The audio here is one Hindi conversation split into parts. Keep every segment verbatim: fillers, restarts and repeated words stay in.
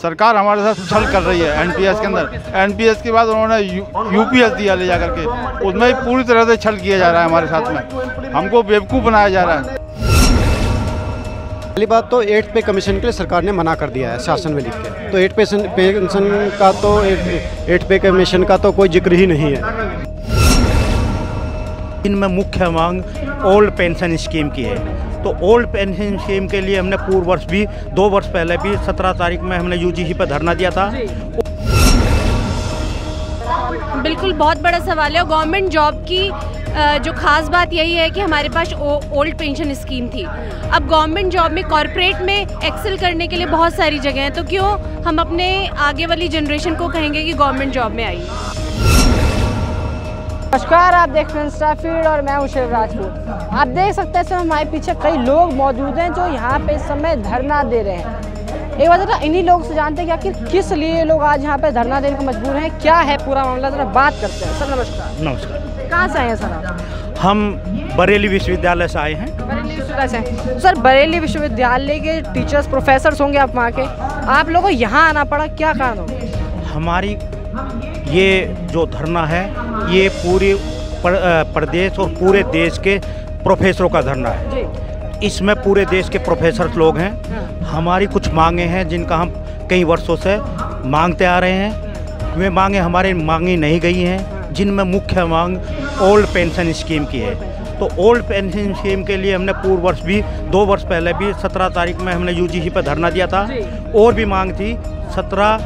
सरकार हमारे साथ छल कर रही है एनपीएस के अंदर। एनपीएस के बाद उन्होंने यू, यूपीएस दिया ले जाकर के, उसमें भी पूरी तरह से छल किया जा रहा है हमारे साथ में, हमको बेवकूफ़ बनाया जा रहा है। पहली बात तो एट पे कमीशन के लिए सरकार ने मना कर दिया है शासन में लिख के, तो एट पेंशन पेंशन का तो एट पे कमीशन का तो कोई जिक्र ही नहीं है। इनमें मुख्य मांग ओल्ड पेंशन स्कीम की है, तो ओल्ड पेंशन स्कीम के लिए हमने पूर्व वर्ष भी दो वर्ष पहले भी सत्रह तारीख में हमने यूजीसी पर धरना दिया था। बिल्कुल बहुत बड़ा सवाल है। गवर्नमेंट जॉब की जो खास बात यही है कि हमारे पास ओल्ड पेंशन स्कीम थी। अब गवर्नमेंट जॉब में कॉरपोरेट में एक्सेल करने के लिए बहुत सारी जगह हैं, तो क्यों हम अपने आगे वाली जनरेशन को कहेंगे कि गवर्नमेंट जॉब में आइए। नमस्कार, आप देख रहे हैं स्टार फीड और मैं हूं शिव राजपूत। आप देख सकते हैं हमारे पीछे कई लोग मौजूद हैं जो यहाँ पे इस समय धरना दे रहे हैं। एक बार जरा इन्हीं लोगों से जानते हैं कि आखिर किस लिए लोग आज यहाँ पे धरना देने को मजबूर हैं, क्या है पूरा मामला, जरा बात करते हैं। सर नमस्कार। नमस्कार। कहाँ से आए हैं सर आप? हम बरेली विश्वविद्यालय से आए हैं। बरेली विश्वविद्यालय से। सर बरेली विश्वविद्यालय के टीचर्स प्रोफेसर्स होंगे आप वहाँ के, आप लोगों को यहाँ आना पड़ा, क्या कारण होगा? हमारी ये जो धरना है ये पूरे प्रदेश और पूरे देश के प्रोफेसरों का धरना है। इसमें पूरे देश के प्रोफेसर लोग हैं। हमारी कुछ मांगे हैं जिनका हम कई वर्षों से मांगते आ रहे हैं, वे मांगे हमारी मांगी नहीं गई हैं, जिनमें मुख्य मांग ओल्ड पेंशन स्कीम की है। तो ओल्ड पेंशन स्कीम के लिए हमने पूर्व वर्ष भी दो वर्ष पहले भी सत्रह तारीख में हमने यूजीसी पर धरना दिया था। और भी मांग थी, सत्रह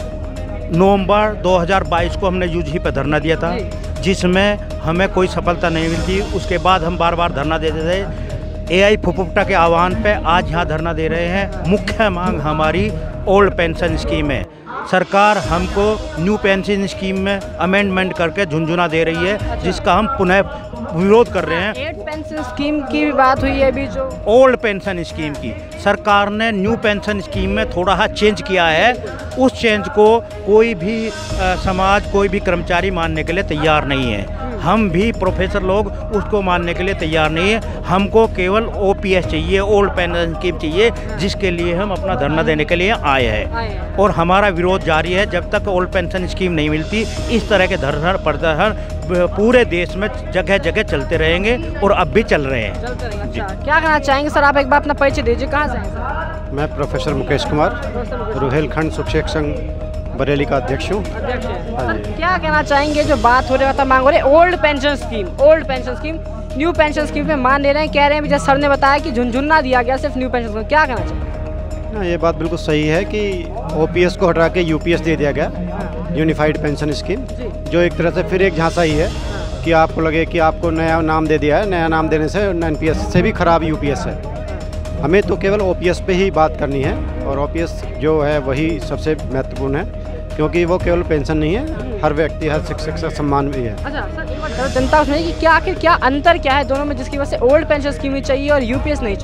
नवंबर दो हज़ार बाईस को हमने यूजीसी पर धरना दिया था, जिसमें हमें कोई सफलता नहीं मिलती। उसके बाद हम बार बार धरना देते थे। एआई फुफुक्टा के आह्वान पे आज यहाँ धरना दे रहे हैं। मुख्य मांग हमारी ओल्ड पेंशन स्कीम है। सरकार हमको न्यू पेंशन स्कीम में अमेंडमेंट करके झुंझुना दे रही है, जिसका हम पुनः विरोध कर रहे हैं। एट पेंशन स्कीम की भी बात हुई है अभी, जो ओल्ड पेंशन स्कीम की सरकार ने न्यू पेंशन स्कीम में थोड़ा सा चेंज किया है। उस चेंज को कोई भी आ, समाज कोई भी कर्मचारी मानने के लिए तैयार नहीं है। हम भी प्रोफेसर लोग उसको मानने के लिए तैयार नहीं है। हमको केवल ओपीएस चाहिए, ओल्ड पेंशन स्कीम चाहिए, जिसके लिए हम अपना धरना देने के लिए आए हैं। और हमारा विरोध जारी है। जब तक ओल्ड पेंशन स्कीम नहीं मिलती, इस तरह के धरना प्रदर्शन पूरे देश में जगह जगह चलते रहेंगे और अब भी चल रहे हैं। चलते रहेंगे। अच्छा, क्या कहना चाहेंगे सर आप? एक बार अपना परिचय दीजिए, कहाँ से हैं? मैं प्रोफेसर मुकेश कुमार, रुहेलखंड शिक्षक संघ बरेली का अध्यक्ष हूँ। सर क्या कहना चाहेंगे, जो बात हो रही है मांग हो रही है old pension scheme, old pension scheme new pension scheme में मान ले रहे हैं, कह रहे हैं जैसे सर ने बताया कि झुंझुना दिया गया सिर्फ न्यू पेंशन स्कीम, क्या कहना चाहिए? हाँ, ये बात बिल्कुल सही है कि ओपीएस को हटा के यूपीएस दे दिया गया, यूनिफाइड पेंशन स्कीम, जो एक तरह से फिर एक झांसा ही है कि आपको लगे कि आपको नया नाम दे दिया है। नया नाम देने से एनपीएस से भी खराब यूपीएस है। हमें तो केवल ओपीएस पे ही बात करनी है, और ओपीएस जो है वही सबसे महत्वपूर्ण है, क्योंकि वो केवल पेंशन नहीं है, हर व्यक्ति हर शिक्षक का सम्मान भी है। अच्छा सर, एक बार जनता को सुनिए कि क्या आखिर क्या अंतर क्या है दोनों में, जिसकी वजह से ओल्ड पेंशन स्कीम ही चाहिए और यूपीएस नहीं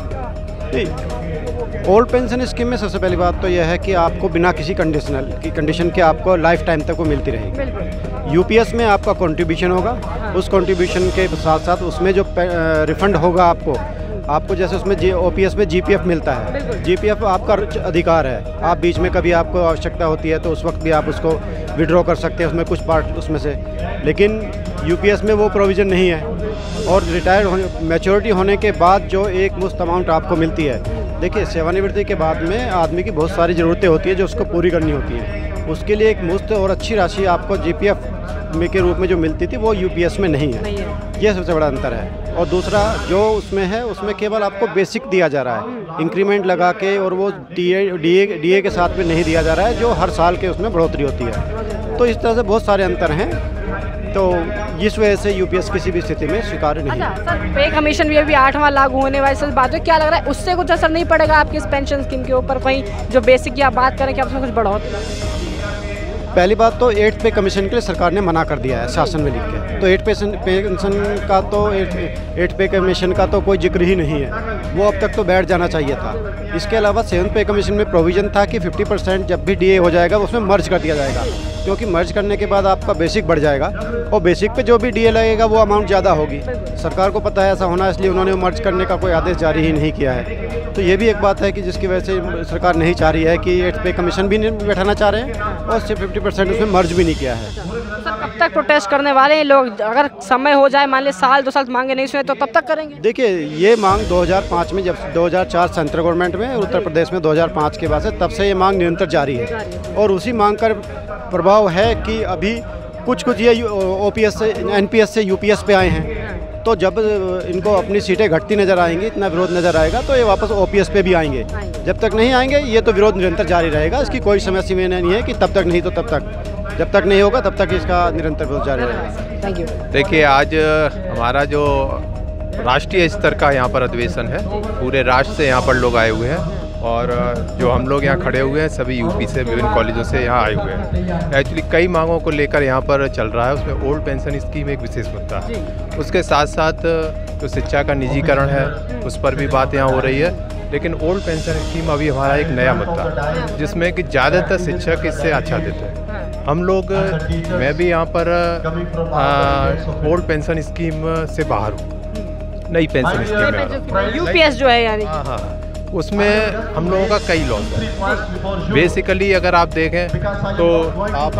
चाहिए? ओल्ड पेंशन स्कीम में सबसे पहली बात तो यह है कि आपको बिना किसी कंडीशनल की कंडीशन के आपको लाइफ टाइम तक वो मिलती रहेगी। यूपीएस में आपका कंट्रीब्यूशन होगा, उस कंट्रीब्यूशन के साथ साथ उसमें जो रिफंड होगा आपको आपको जैसे उसमें जी ओपीएस में जीपीएफ मिलता है। जीपीएफ आपका अधिकार है, आप बीच में कभी आपको आवश्यकता होती है तो उस वक्त भी आप उसको विड्रॉ कर सकते हैं, उसमें कुछ पार्ट उसमें से। लेकिन यूपीएस में वो प्रोविज़न नहीं है, और रिटायर्ड होने मैच्योरिटी होने के बाद जो एक मुश्त अमाउंट आपको मिलती है, देखिए सेवानिवृत्ति के बाद में आदमी की बहुत सारी ज़रूरतें होती है जो उसको पूरी करनी होती है। उसके लिए एक मुश्त और अच्छी राशि आपको जीपीएफ में के रूप में जो मिलती थी वो यूपीएस में नहीं है, नहीं है। ये सबसे बड़ा अंतर है। और दूसरा जो उसमें है, उसमें केवल आपको बेसिक दिया जा रहा है, इंक्रीमेंट लगा के, और वो डीए डीए डीए के साथ में नहीं दिया जा रहा है, जो हर साल के उसमें बढ़ोतरी होती है। तो इस तरह से बहुत सारे अंतर हैं, तो इस वजह से यूपीएस किसी भी स्थिति में स्वीकार्य नहीं है। अच्छा सर, पे कमीशन भी अभी आठवां लागू होने वाली सर बात है, क्या लग रहा है उससे कुछ असर नहीं पड़ेगा आपकी इस पेंशन स्कीम के ऊपर? कहीं जो बेसिक की आप बात करें कि उसमें कुछ बढ़ोतरी? पहली बात तो एट पे कमीशन के लिए सरकार ने मना कर दिया है शासन में लिख के, तो एट पेंशन पेंशन का तो एट एट पे कमीशन का तो कोई जिक्र ही नहीं है, वो अब तक तो बैठ जाना चाहिए था। इसके अलावा सेवन पे कमीशन में प्रोविज़न था कि फिफ्टी परसेंट जब भी डीए हो जाएगा उसमें मर्ज कर दिया जाएगा। क्योंकि मर्ज करने के बाद आपका बेसिक बढ़ जाएगा और बेसिक पे जो भी डीए लगेगा वो अमाउंट ज़्यादा होगी। सरकार को पता है ऐसा होना, इसलिए उन्होंने मर्ज करने का कोई आदेश जारी ही नहीं किया है। तो ये भी एक बात है कि जिसकी वजह से सरकार नहीं चाह रही है कि एट पे कमीशन भी नहीं बैठाना चाह रहे हैं और सिर्फ फिफ्टी परसेंट उसमें मर्ज भी नहीं किया है। सर कब तक प्रोटेस्ट करने वाले हैं लोग? अगर समय हो जाए, मान लीजिए साल दो साल मांगे नहीं सुने तो तब तक करेंगे? देखिए, ये मांग दो हज़ार पाँच में, जब दो हज़ार चार सेंट्रल गवर्नमेंट में, उत्तर प्रदेश में दो हज़ार पाँच के बाद से, तब से ये मांग निरंतर जारी है और उसी मांग का प्रभाव है कि अभी कुछ कुछ ये ओपीएस से, एनपीएस से यूपीएस पे आए हैं। तो जब इनको अपनी सीटें घटती नज़र आएंगी, इतना विरोध नज़र आएगा, तो ये वापस ओपीएस पे भी आएंगे। जब तक नहीं आएंगे ये तो विरोध निरंतर जारी रहेगा। इसकी कोई समय सीमा नहीं है कि तब तक नहीं तो तब तक, जब तक नहीं होगा तब तक इसका निरंतर विरोध जारी रहेगा। Thank you. देखिए, आज हमारा जो राष्ट्रीय स्तर का यहाँ पर अधिवेशन है, पूरे राष्ट्र से यहाँ पर लोग आए हुए हैं और जो हम लोग यहाँ खड़े हुए हैं सभी यूपी से, विभिन्न कॉलेजों से यहाँ आए हुए हैं। एक्चुअली कई मांगों को लेकर यहाँ पर चल रहा है, उसमें ओल्ड पेंशन स्कीम एक विशेष मुद्दा है। उसके साथ साथ जो शिक्षा का निजीकरण है उस पर भी बात यहाँ हो रही है। लेकिन ओल्ड पेंशन स्कीम अभी हमारा एक नया मुद्दा है जिसमें कि ज़्यादातर शिक्षक इससे आच्छादित है। हम लोग, मैं भी यहाँ पर ओल्ड पेंशन स्कीम से बाहर हूँ, नई पेंशन स्कीम में यूपीएस जो है यानी, हाँ हाँ, उसमें हम लोगों का कई लॉस है। बेसिकली अगर आप देखें तो आप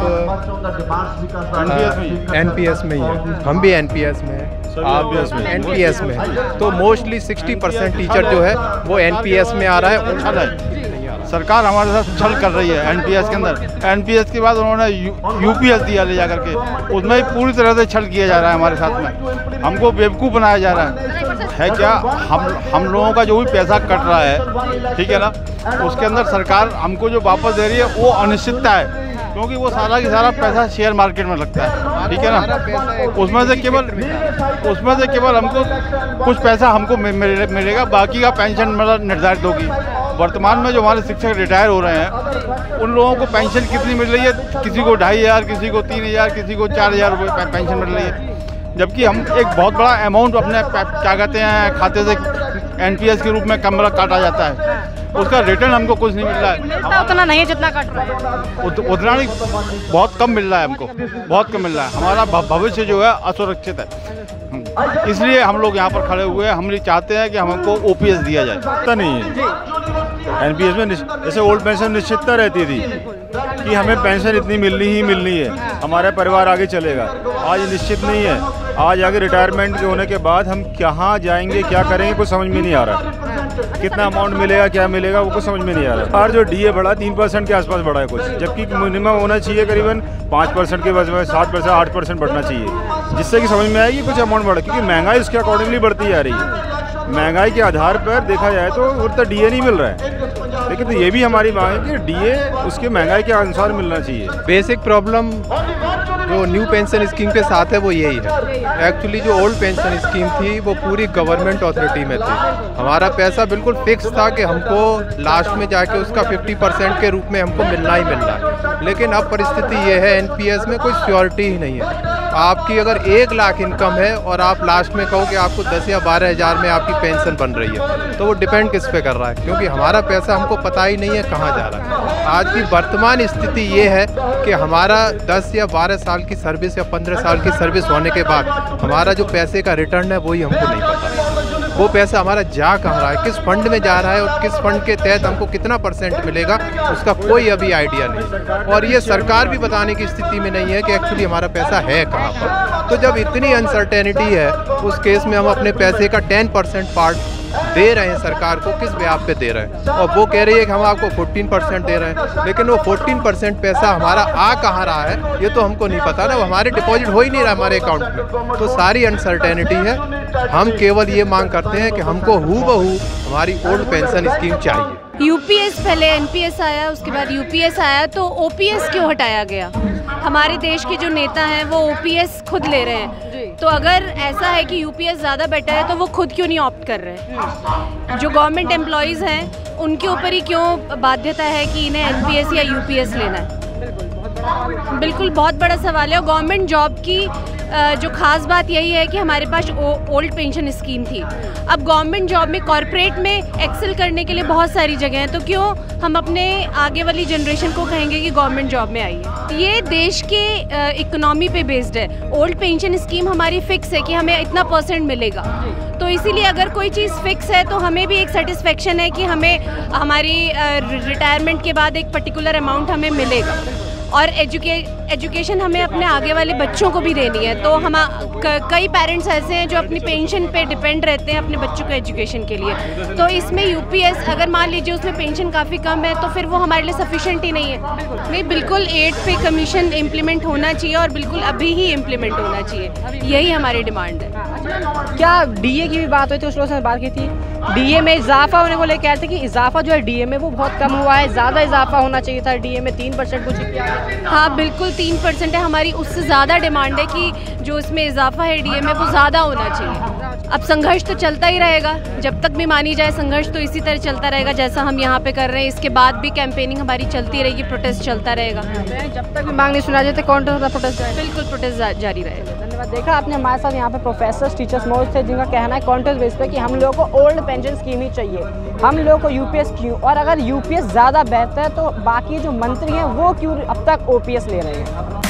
एनपीएस में ही है, हम भी एनपीएस में हैं, आप एनपीएस में हैं। तो मोस्टली सिक्सटी परसेंट टीचर जो है वो एनपीएस में आ रहा है। छल है, सरकार हमारे साथ छल कर रही है एनपीएस के अंदर। एनपीएस के बाद उन्होंने यू, यूपीएस दिया ले जा करके, उसमें ही पूरी तरह से छल किया जा रहा है हमारे साथ में। हमको बेवकूफ़ बनाया जा रहा है है क्या? हम हम लोगों का जो भी पैसा कट रहा है, ठीक है ना, उसके अंदर सरकार हमको जो वापस दे रही है वो अनिश्चितता है, क्योंकि वो सारा की सारा पैसा शेयर मार्केट में लगता है, ठीक है ना। उसमें से केवल उसमें से केवल हमको कुछ पैसा हमको मिलेगा, बाकी का पेंशन मतलब निर्धारित होगी। वर्तमान में जो हमारे शिक्षक रिटायर हो रहे हैं उन लोगों को पेंशन कितनी मिल रही है? किसी को ढाई हज़ार, किसी को तीन हज़ार, किसी को चार हज़ार रुपये पेंशन मिल रही है, जबकि हम एक बहुत बड़ा अमाउंट अपने क्या कहते हैं खाते से एनपीएस के रूप में कम काटा जाता है, उसका रिटर्न हमको कुछ नहीं मिल रहा है। उतना नहीं जितना कट रहा है, उत, उतना नहीं, बहुत कम मिल रहा है हमको, बहुत कम मिल रहा है। हमारा भविष्य जो है असुरक्षित है, इसलिए हम लोग यहाँ पर खड़े हुए हैं। हम चाहते हैं कि हमको ओपीएस दिया जाए। पता नहीं है एनपीएस में, जैसे ओल्ड पेंशन निश्चितता रहती थी कि हमें पेंशन इतनी मिलनी ही मिलनी है, हमारा परिवार आगे चलेगा। आज निश्चित नहीं है। आज आगे रिटायरमेंट के होने के बाद हम कहाँ जाएंगे, क्या करेंगे, कुछ समझ में नहीं आ रहा। कितना अमाउंट मिलेगा, क्या मिलेगा, वो कुछ समझ में नहीं आ रहा। और जो डीए बढ़ा तीन परसेंट के आसपास बढ़ा है कुछ, जबकि मिनिमम होना चाहिए करीबन पाँच परसेंट के बजाय सात परसेंट आठ परसेंट बढ़ना चाहिए, जिससे कि समझ में आएगी कुछ अमाउंट बढ़ा, क्योंकि महंगाई उसके अकॉर्डिंगली बढ़ती जा रही है। महंगाई के आधार पर देखा जाए तो उतना डीए नहीं मिल रहा है, लेकिन तो ये भी हमारी मांग है कि डीए उसके महंगाई के अनुसार मिलना चाहिए। बेसिक प्रॉब्लम जो न्यू पेंशन स्कीम के साथ है वो यही है। एक्चुअली जो ओल्ड पेंशन स्कीम थी वो पूरी गवर्नमेंट अथॉरिटी में थी, हमारा पैसा बिल्कुल फिक्स था कि हमको लास्ट में जाके उसका फिफ्टी परसेंट के रूप में हमको मिलना ही मिलना है। लेकिन अब परिस्थिति ये है, एनपीएस में कोई श्योरिटी ही नहीं है। आपकी अगर एक लाख इनकम है और आप लास्ट में कहो कि आपको दस या बारह हज़ार में आपकी पेंशन बन रही है, तो वो डिपेंड किस पे कर रहा है, क्योंकि हमारा पैसा हमको पता ही नहीं है कहाँ जा रहा है। आज की वर्तमान स्थिति ये है कि हमारा दस या बारह साल की सर्विस या पंद्रह साल की सर्विस होने के बाद हमारा जो पैसे का रिटर्न है वही हमको नहीं पता। वो पैसा हमारा जा कहाँ रहा है, किस फंड में जा रहा है और किस फंड के तहत हमको कितना परसेंट मिलेगा, उसका कोई अभी आइडिया नहीं। और ये सरकार भी बताने की स्थिति में नहीं है कि एक्चुअली हमारा पैसा है कहाँ पर। तो जब इतनी अनसर्टेनिटी है, उस केस में हम अपने पैसे का टेन परसेंट पार्ट दे रहे हैं सरकार को, किस ब्याज पे दे रहे हैं, और वो कह रही है कि हम आपको फोर्टीन परसेंट दे रहे हैं, लेकिन वो फोर्टीन परसेंट पैसा हमारा आ कहाँ रहा है ये तो हमको नहीं पता ना, वो हमारे डिपॉजिट हो ही नहीं रहा हमारे अकाउंट में। तो सारी अनसर्टेनिटी है। हम केवल ये मांग करते हैं कि हमको हूबहू हमारी ओल्ड पेंशन स्कीम चाहिए। यूपीएस पहले एनपीएस आया, उसके बाद यूपीएस आया, तो ओपीएस क्यों हटाया गया? हमारे देश के जो नेता हैं वो ओपीएस खुद ले रहे हैं, तो अगर ऐसा है कि यूपीएस ज़्यादा बेटर है तो वो खुद क्यों नहीं ऑप्ट कर रहे हैं? जो गवर्नमेंट एम्प्लॉयज़ हैं उनके ऊपर ही क्यों बाध्यता है कि इन्हें एनपीएस या यूपीएस लेना है? बिल्कुल बहुत बड़ा सवाल है। और गवर्नमेंट जॉब की जो ख़ास बात यही है कि हमारे पास ओल्ड पेंशन स्कीम थी। अब गवर्नमेंट जॉब में, कॉरपोरेट में एक्सेल करने के लिए बहुत सारी जगह हैं, तो क्यों हम अपने आगे वाली जनरेशन को कहेंगे कि गवर्नमेंट जॉब में आइए। ये देश के इकोनॉमी पे बेस्ड है। ओल्ड पेंशन स्कीम हमारी फिक्स है कि हमें इतना परसेंट मिलेगा, तो इसीलिए अगर कोई चीज़ फिक्स है तो हमें भी एक सेटिस्फेक्शन है कि हमें हमारी रिटायरमेंट के बाद एक पर्टिकुलर अमाउंट हमें मिलेगा। और एजुके एजुकेशन हमें अपने आगे वाले बच्चों को भी देनी है, तो हम कई पेरेंट्स ऐसे हैं जो अपनी पेंशन पे डिपेंड रहते हैं अपने बच्चों के एजुकेशन के लिए। तो इसमें यूपीएस अगर मान लीजिए उसमें पेंशन काफ़ी कम है तो फिर वो हमारे लिए सफिशेंट ही नहीं है। नहीं, बिल्कुल एट पे कमीशन इम्प्लीमेंट होना चाहिए और बिल्कुल अभी ही इम्प्लीमेंट होना चाहिए, यही हमारी डिमांड है। क्या डीए की भी बात हुई थी, उस लोगों से बात की थी, डीए में इजाफा होने को लेकर कह रहे थे कि इजाफा जो है डीए में वो बहुत कम हुआ है, ज़्यादा इजाफा होना चाहिए था, डीए में तीन परसेंट कुछ किया। हाँ बिल्कुल, तीन परसेंट है हमारी, उससे ज़्यादा डिमांड है कि जो इसमें इजाफा है डीए में वो ज़्यादा होना चाहिए। अब संघर्ष तो चलता ही रहेगा, जब तक भी मानी जाए संघर्ष तो इसी तरह चलता रहेगा जैसा हम यहाँ पे कर रहे हैं। इसके बाद भी कैंपेनिंग हमारी चलती रहेगी, प्रोटेस्ट चलता रहेगा। जब तक भी मांग नहीं सुना जाए कौन सा प्रोटेस्ट? बिल्कुल प्रोटेस्ट जारी रहेगा। धन्यवाद। देखा आपने हमारे साथ यहाँ पे प्रोफेसर टीचर्स मौजूद थे जिनका कहना है कॉन्टेस्ट बेस पे कि हम लोगों को ओल्ड पेंशन स्कीम ही चाहिए, हम लोगों को यूपीएस क्यों, और अगर यूपीएस ज़्यादा बेहतर है तो बाकी जो मंत्री हैं वो क्यों अब तक ओपीएस ले रहे हैं।